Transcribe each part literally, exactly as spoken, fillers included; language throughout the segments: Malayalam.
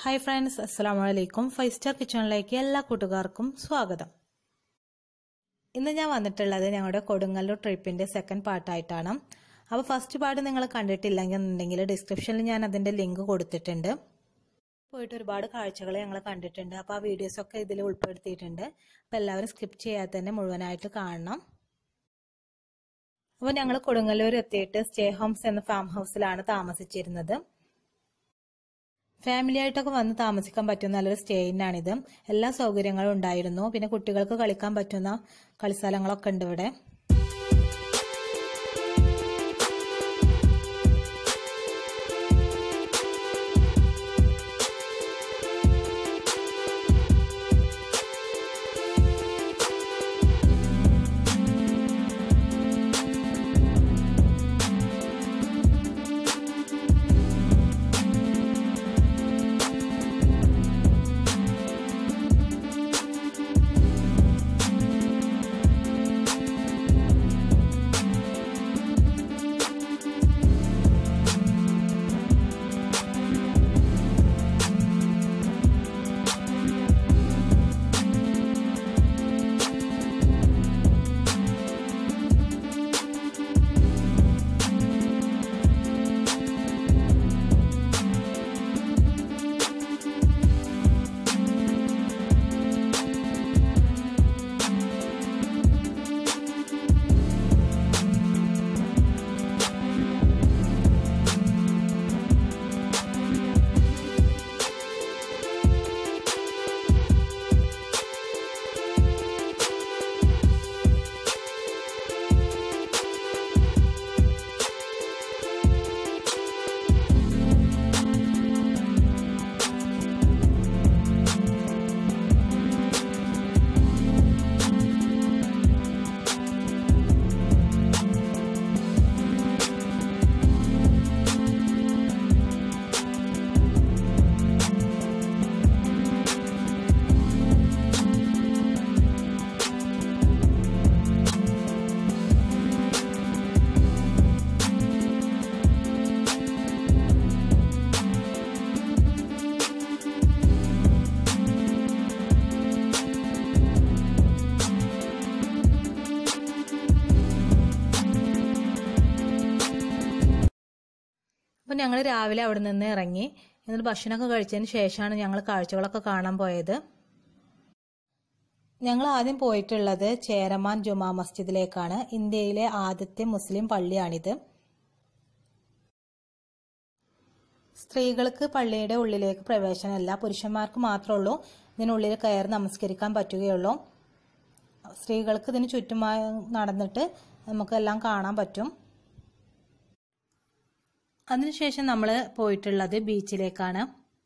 ഹായ് ഫ്രണ്ട്സ്, അസ്സലാമു അലൈക്കും. ഫൈവ് സ്റ്റാർ കിച്ചണിലേക്ക് എല്ലാ കൂട്ടുകാർക്കും സ്വാഗതം. ഇന്ന് ഞാൻ വന്നിട്ടുള്ളത് ഞങ്ങളുടെ കൊടുങ്ങല്ലൂർ ട്രിപ്പിന്റെ സെക്കൻഡ് പാർട്ടായിട്ടാണ്. അപ്പോൾ ഫസ്റ്റ് പാർട്ട് നിങ്ങൾ കണ്ടിട്ടില്ലെങ്കിൽ ഡിസ്ക്രിപ്ഷനിൽ ഞാൻ അതിന്റെ ലിങ്ക് കൊടുത്തിട്ടുണ്ട്. പോയിട്ട് ഒരുപാട് കാഴ്ചകൾ ഞങ്ങൾ കണ്ടിട്ടുണ്ട്. അപ്പോൾ ആ വീഡിയോസൊക്കെ ഇതിൽ ഉൾപ്പെടുത്തിയിട്ടുണ്ട്. അപ്പോൾ എല്ലാവരും സ്കിപ്പ് ചെയ്യാതെ തന്നെ മുഴുവനായിട്ട് കാണണം. അപ്പോൾ ഞങ്ങൾ കൊടുങ്ങല്ലൂർ എത്തിയിട്ട് സ്റ്റേ ഹോംസ് എന്ന ഫാം ഹൗസിലാണ് താമസിച്ചിരുന്നത്. ഫാമിലി ആയിട്ടൊക്കെ വന്ന് താമസിക്കാൻ പറ്റുന്ന നല്ലൊരു സ്റ്റേയിനാണിത്. എല്ലാ സൗകര്യങ്ങളും ഉണ്ടായിരുന്നു. പിന്നെ കുട്ടികൾക്ക് കളിക്കാൻ പറ്റുന്ന കളിസ്ഥലങ്ങളൊക്കെ ഉണ്ട് ഇവിടെ. അപ്പോൾ ഞങ്ങൾ രാവിലെ അവിടെ നിന്ന് ഇറങ്ങി. എന്നിട്ട് ഭക്ഷണമൊക്കെ കഴിച്ചതിന് ശേഷമാണ് ഞങ്ങൾ കാഴ്ചകളൊക്കെ കാണാൻ പോയത്. ഞങ്ങൾ ആദ്യം പോയിട്ടുള്ളത് ചേരമാൻ ജുമാ മസ്ജിദിലേക്കാണ്. ഇന്ത്യയിലെ ആദ്യത്തെ മുസ്ലിം പള്ളിയാണിത്. സ്ത്രീകൾക്ക് പള്ളിയുടെ ഉള്ളിലേക്ക് പ്രവേശനമല്ല, പുരുഷന്മാർക്ക് മാത്രമേ ഉള്ളൂ ഇതിനുള്ളിൽ കയറി നമസ്കരിക്കാൻ പറ്റുകയുള്ളൂ. സ്ത്രീകൾക്ക് ഇതിന് ചുറ്റുമായി നടന്നിട്ട് നമുക്കെല്ലാം കാണാൻ പറ്റും. അതിനുശേഷം നമ്മൾ പോയിട്ടുള്ളത് ബീച്ചിലേക്കാണ്.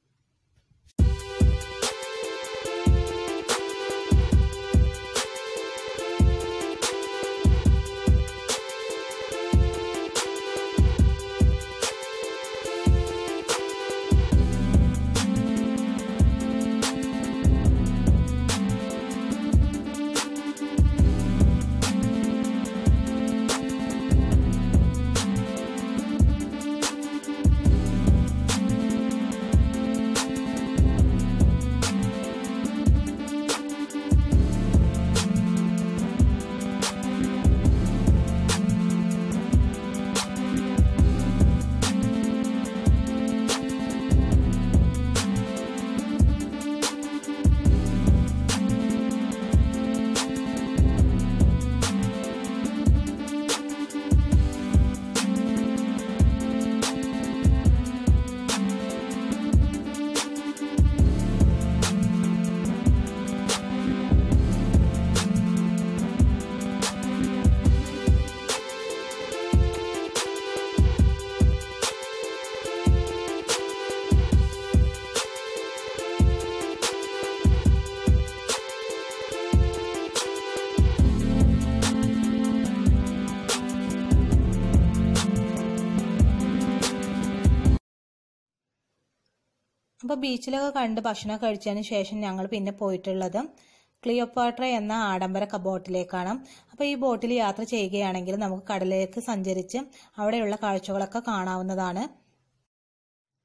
അപ്പോൾ ബീച്ചിലൊക്കെ കണ്ട് ഭക്ഷണം കഴിച്ചതിന് ശേഷം ഞങ്ങൾ പിന്നെ പോയിട്ടുള്ളത് ക്ലിയോപാട്ര എന്ന ആഡംബര ബോട്ടിലേക്കാണ്. അപ്പോൾ ഈ ബോട്ടിൽ യാത്ര ചെയ്യുകയാണെങ്കിൽ നമുക്ക് കടലിലേക്ക് സഞ്ചരിച്ച് അവിടെയുള്ള കാഴ്ചകളൊക്കെ കാണാവുന്നതാണ്.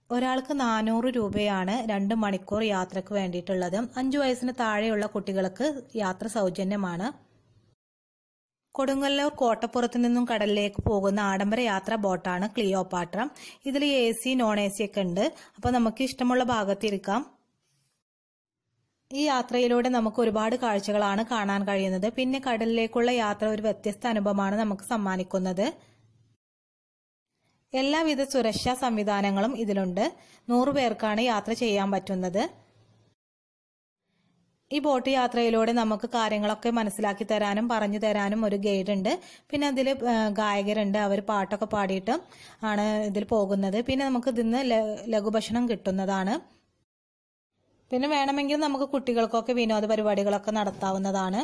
ഒരാൾക്ക് നാനൂറ് രൂപയാണ് രണ്ട് മണിക്കൂർ യാത്രയ്ക്ക് വേണ്ടിയിട്ടുള്ളത്. അഞ്ചു വയസ്സിന് താഴെയുള്ള കുട്ടികൾക്ക് യാത്ര സൗജന്യമാണ്. കൊടുങ്ങല്ലൂർ കോട്ടപ്പുറത്ത് നിന്നും കടലിലേക്ക് പോകുന്ന ആഡംബര യാത്രാ ബോട്ടാണ് ക്ലിയോപാട്ര. ഇതിൽ A C non A C ഒക്കെ ഉണ്ട്. അപ്പോൾ നമുക്ക് ഇഷ്ടമുള്ള ഭാഗത്തിരിക്കാം. ഈ യാത്രയിലൂടെ നമുക്ക് ഒരുപാട് കാഴ്ചകളാണ് കാണാൻ കഴിയുന്നത്. പിന്നെ കടലിലേക്കുള്ള യാത്ര ഒരു വ്യത്യസ്ത അനുഭവമാണ് നമുക്ക് സമ്മാനിക്കുന്നത്. എല്ലാവിധ സുരക്ഷാ സംവിധാനങ്ങളും ഇതിലുണ്ട്. നൂറു പേർക്കാണ് യാത്ര ചെയ്യാൻ പറ്റുന്നത്. ഈ ബോട്ട് യാത്രയിലൂടെ നമുക്ക് കാര്യങ്ങളൊക്കെ മനസ്സിലാക്കി തരാനും പറഞ്ഞു തരാനും ഒരു ഗൈഡ് ഉണ്ട്. പിന്നെ അതിൽ ഗായകരുണ്ട്. അവർ പാട്ടൊക്കെ പാടിയിട്ട് ആണ് ഇതിൽ പോകുന്നത്. പിന്നെ നമുക്ക് ഇതിന്ന് ലഘുഭക്ഷണം കിട്ടുന്നതാണ്. പിന്നെ വേണമെങ്കിൽ നമുക്ക് കുട്ടികൾക്കൊക്കെ വിനോദ പരിപാടികളൊക്കെ നടത്താവുന്നതാണ്.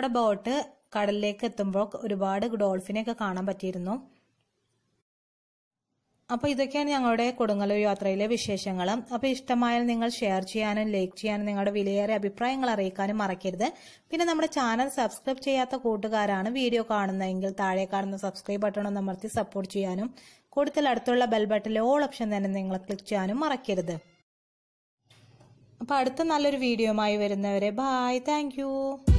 നമ്മുടെ ബോട്ട് കടലിലേക്ക് എത്തുമ്പോൾ ഒരുപാട് ഡോൾഫിനെയൊക്കെ കാണാൻ പറ്റിയിരുന്നു. അപ്പോൾ ഇതൊക്കെയാണ് ഞങ്ങളുടെ കൊടുങ്ങല്ലൂർ യാത്രയിലെ വിശേഷങ്ങൾ. അപ്പോൾ ഇഷ്ടമായാൽ നിങ്ങൾ ഷെയർ ചെയ്യാനും ലൈക്ക് ചെയ്യാനും നിങ്ങളുടെ വിലയേറിയ അഭിപ്രായങ്ങൾ അറിയിക്കാനും മറക്കരുത്. പിന്നെ നമ്മുടെ ചാനൽ സബ്സ്ക്രൈബ് ചെയ്യാത്ത കൂട്ടുകാരാണ് വീഡിയോ കാണുന്നതെങ്കിൽ താഴെ കാണുന്ന സബ്സ്ക്രൈബ് ബട്ടൺ ഒന്ന് അമർത്തി സപ്പോർട്ട് ചെയ്യാനും കൂടുതൽ അടുത്തുള്ള ബെൽ ബട്ടണിലെ ഓൾ ഓപ്ഷൻ തന്നെ നിങ്ങൾ ക്ലിക്ക് ചെയ്യാനും മറക്കരുത്. അപ്പോൾ അടുത്ത നല്ലൊരു വീഡിയോയുമായി വരുന്നവരെ ബായ്, താങ്ക് യു.